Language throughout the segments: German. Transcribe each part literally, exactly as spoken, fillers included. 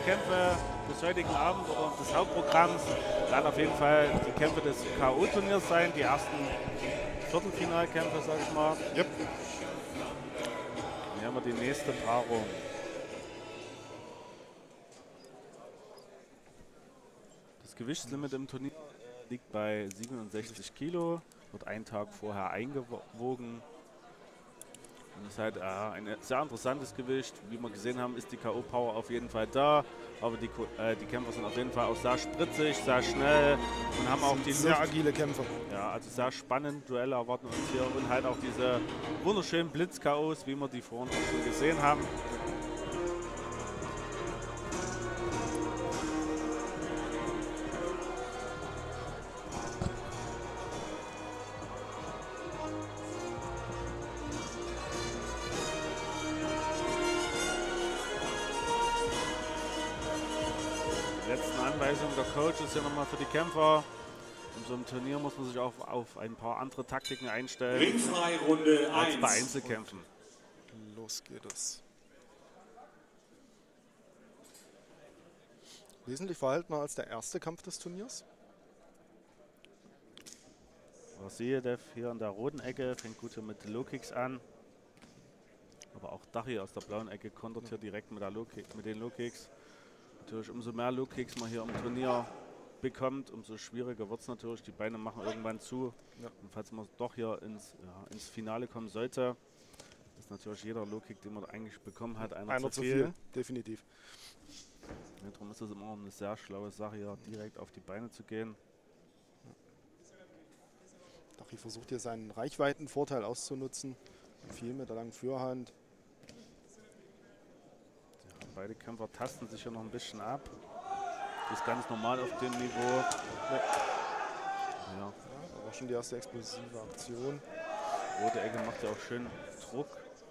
Kämpfe des heutigen Abends oder des Hauptprogramms werden auf jeden Fall die Kämpfe des K O-Turniers sein, die ersten Viertelfinalkämpfe, sag ich mal. Yep. Hier haben wir die nächste Paarung. Das Gewichtslimit im Turnier liegt bei siebenundsechzig Kilo, wird einen Tag vorher eingewogen. Und das ist halt äh, ein sehr interessantes Gewicht. Wie wir gesehen haben, ist die K O-Power auf jeden Fall da. Aber die, äh, die Kämpfer sind auf jeden Fall auch sehr spritzig, sehr schnell und haben auch die sehr Luft. agile Kämpfer. Ja, also sehr spannend. Duelle erwarten uns hier und halt auch diese wunderschönen Blitz-K Os, wie wir die vorhin schon gesehen haben. Der Coach ist ja nochmal für die Kämpfer. In so einem Turnier muss man sich auch auf ein paar andere Taktiken einstellen. Ringfrei Runde als bei eins. Einzelkämpfen. Los geht es. Wesentlich verhaltener als der erste Kampf des Turniers. Vasiljev hier in der roten Ecke fängt gut hier mit Low-Kicks an. Aber auch Dachi aus der blauen Ecke kontert hier direkt mit, der Low mit den Low-Kicks. Natürlich, umso mehr Low-Kicks man hier im Turnier bekommt, umso schwieriger wird es natürlich. Die Beine machen irgendwann zu. Ja. Und falls man doch hier ins, ja, ins Finale kommen sollte, ist natürlich jeder Low-Kick, den man eigentlich bekommen hat, einer, einer zu viel. viel. Definitiv. Ja, darum ist es immer eine sehr schlaue Sache, hier direkt auf die Beine zu gehen. Dachi versucht hier seinen Reichweitenvorteil auszunutzen. Viel mit der langen Führhand. Beide Kämpfer tasten sich ja noch ein bisschen ab. Das ist ganz normal auf dem Niveau. Ja. Ja. Da war schon die erste explosive Aktion. Rote Ecke macht ja auch schön Druck.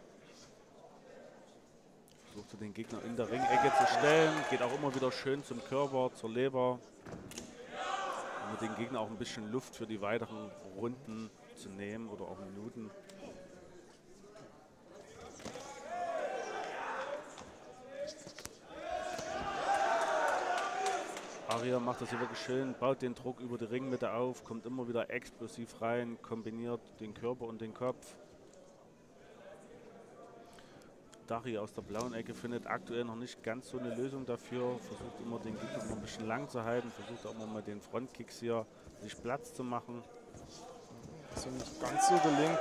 Versucht den Gegner in der Ringecke zu stellen. Geht auch immer wieder schön zum Körper, zur Leber. Um mit den Gegner auch ein bisschen Luft für die weiteren Runden zu nehmen oder auch Minuten. Aria macht das hier wirklich schön, baut den Druck über die Ringmitte auf, kommt immer wieder explosiv rein, kombiniert den Körper und den Kopf. Dachi aus der blauen Ecke findet aktuell noch nicht ganz so eine Lösung dafür, versucht immer den Gegner noch ein bisschen lang zu halten, versucht auch immer mit den Frontkicks hier sich Platz zu machen. Das ist nicht ganz so gelingt.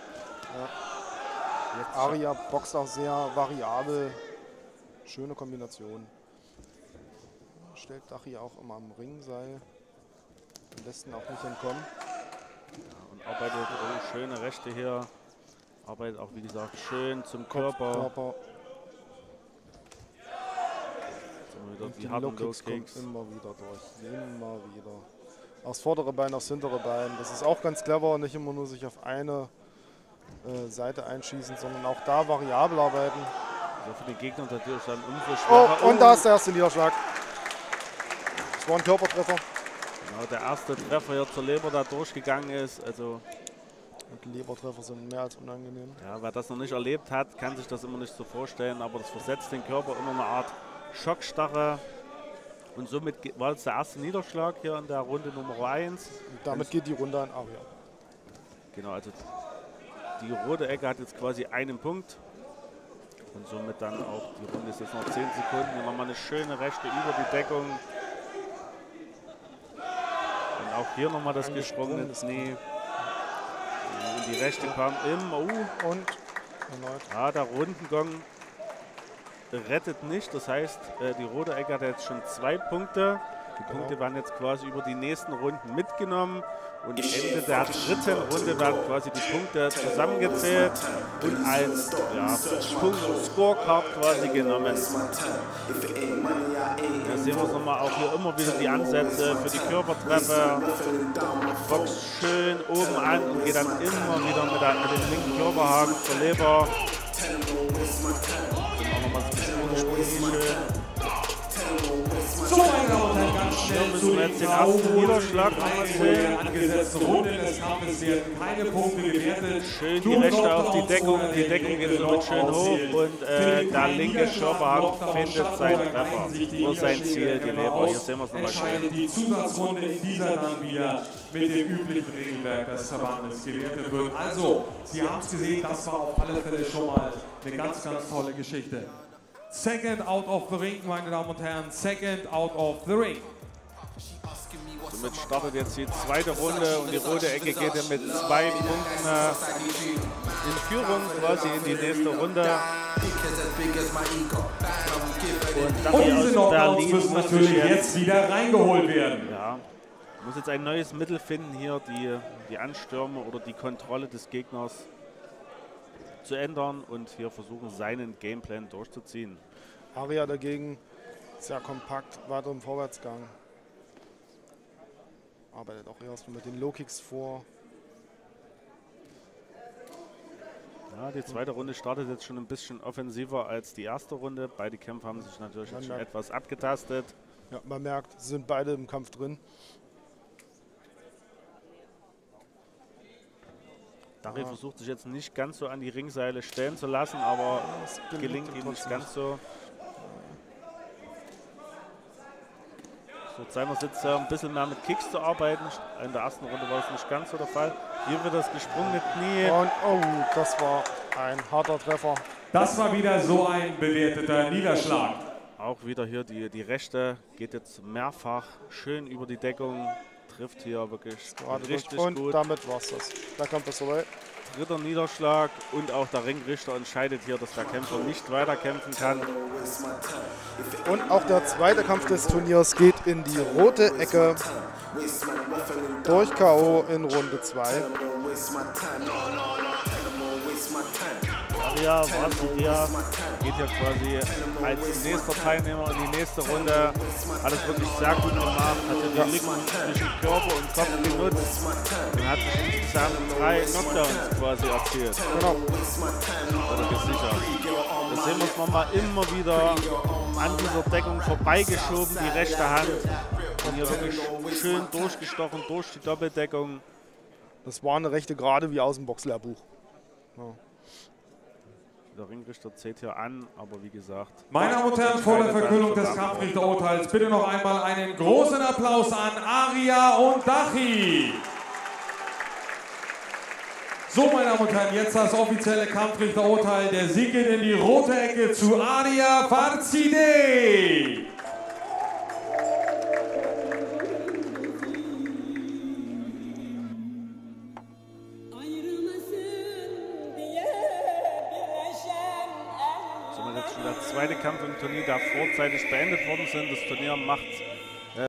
Ja. Jetzt Aria boxt auch sehr variabel, schöne Kombination. Stellt Dachi auch immer am Ringseil und lässt ihn auch nicht entkommen. Ja, und arbeitet oh, schöne Rechte hier. Arbeitet auch, wie gesagt, schön zum Körper. Körper. So, die Low-Kicks kommen immer wieder durch. Immer wieder. Aufs vordere Bein, aufs hintere Bein. Das ist auch ganz clever. Nicht immer nur sich auf eine äh, Seite einschießen, sondern auch da variabel arbeiten. Also für den Gegner natürlich dann umso schwerer. Oh, und oh. Da ist der erste Niederschlag. Das war ein Körpertreffer. Genau, der erste Treffer hier zur Leber, da durchgegangen ist. Also und Lebertreffer sind mehr als unangenehm. Ja, wer das noch nicht erlebt hat, kann sich das immer nicht so vorstellen. Aber das versetzt den Körper immer eine Art Schockstarre. Und somit war es der erste Niederschlag hier in der Runde Nummer eins. Und damit geht die Runde an Aria. Genau, also die rote Ecke hat jetzt quasi einen Punkt. Und somit dann auch, die Runde ist jetzt noch zehn Sekunden. Hier nochmal eine schöne Rechte über die Deckung. Auch hier nochmal das gesprungene Knie. Und die Rechte kam immer. Uh. Und erneut. Ja, der Rundengong rettet nicht. Das heißt, die rote Ecke hat jetzt schon zwei Punkte. Die genau. Punkte werden jetzt quasi über die nächsten Runden mitgenommen. Und Ende der dritten Runde werden quasi die Punkte zusammengezählt und als ja, Punkt-Scorecard quasi genommen. Da sehen wir uns nochmal auch hier immer wieder die Ansätze für die Körpertreffer. Boxt schön oben an und geht dann immer wieder mit, der, mit dem linken Körperhaken zur Leber. Auch nochmal so ein bisschen schön. So, meine Damen und Herren, ganz schnell müssen zu wir den jetzt den ersten Niederschlag K O nochmal in sehen. der angesetzten Runde des Kampfes werden keine Punkte gewertet. Schön die Nur Rechte auf die Knockouts Deckung, oder die der Deckung geht direkte somit schön Knockout hoch zählt. und Für äh, den der keinen linke Niederschlag, Schürberhang Knockdown, findet Shutdown, seinen da Treffer. gleichen sich die Nur sein Ziel, Niederschläge die immer Leber. aus. Hier sehen wir es nochmal schön. Entscheidet die Zusatzrunde in dieser dann wieder mit dem üblichen Regelwerk des Verbandes gewertet wird. Also, Sie haben es gesehen, das war auf alle Fälle schon mal eine ganz, ganz tolle Geschichte. Second out of the ring, meine Damen und Herren, second out of the ring. Somit startet jetzt die zweite Runde und die rote Ecke geht ja mit zwei Punkten äh, in Führung quasi in die nächste Runde. Und, Und diese Knockouts Berlin müssen muss natürlich sich jetzt wieder reingeholt werden. Ja, muss jetzt ein neues Mittel finden, hier die, die Anstürme oder die Kontrolle des Gegners zu ändern und hier versuchen, seinen Gameplan durchzuziehen. Aria dagegen sehr kompakt, weiter im Vorwärtsgang. Arbeitet auch erst mit den Low-Kicks vor. Ja, die zweite Runde startet jetzt schon ein bisschen offensiver als die erste Runde. Beide Kämpfer haben sich natürlich jetzt schon etwas abgetastet. Ja, man merkt, sie sind beide im Kampf drin. Dari Ja. versucht sich jetzt nicht ganz so an die Ringseile stellen zu lassen, aber es gelingt ihm nicht ganz so. So, Zeimer sitzt ja ein bisschen mehr mit Kicks zu arbeiten. In der ersten Runde war es nicht ganz so der Fall. Hier wird das gesprungene Knie. Und oh, das war ein harter Treffer. Das war wieder so ein bewerteter Niederschlag. Auch wieder hier die, die rechte geht jetzt mehrfach schön über die Deckung. Trifft hier wirklich Gerade richtig und gut. damit war's das. Da kommt das vorbei. Dritter Niederschlag und auch der Ringrichter entscheidet hier, dass der Kämpfer nicht weiterkämpfen kann. Und auch der zweite Kampf des Turniers geht in die rote Ecke durch K O in Runde zwei. Aria Vasilija geht ja quasi als nächster Teilnehmer in die nächste Runde. Hat es wirklich sehr gut gemacht, hat ja den Lücken zwischen Körper und Kopf genutzt und hat sich insgesamt drei Knockdowns quasi erzielt. Genau. Oder gesichert. Das sehen wir uns nochmal immer wieder an dieser Deckung vorbeigeschoben, die rechte Hand. Und hier wirklich schön durchgestochen durch die Doppeldeckung. Das war eine rechte Gerade wie aus dem Boxlehrbuch. Ja. Der Ringrichter zählt hier an, aber wie gesagt... Meine Damen und Herren, vor der Verkündung des Kampfrichterurteils bitte noch einmal einen großen Applaus an Aria und Dachi. So, meine Damen und Herren, jetzt das offizielle Kampfrichterurteil. Der Sieg geht in die rote Ecke zu Aria Farzideh. Der zweite Kampf im Turnier, der vorzeitig beendet worden sind. Das Turnier macht